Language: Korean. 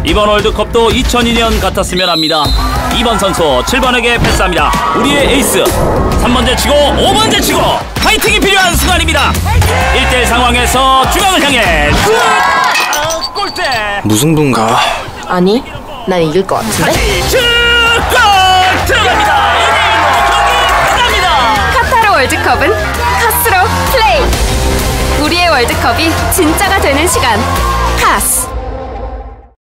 이번 월드컵도 2002년 같았으면 합니다. 2번 선수 7번에게 패스합니다. 우리의 에이스 3번째 치고 5번째 치고 파이팅이 필요한 순간입니다. 1대1 상황에서 중앙을 향해 골대. 무승부인가? 아니, 난 이길 것 같은데? 골 들어갑니다. 2대1로 경기 끝납니다. 카타르 월드컵은 카스로 플레이. 우리의 월드컵이 진짜가 되는 시간. 카스.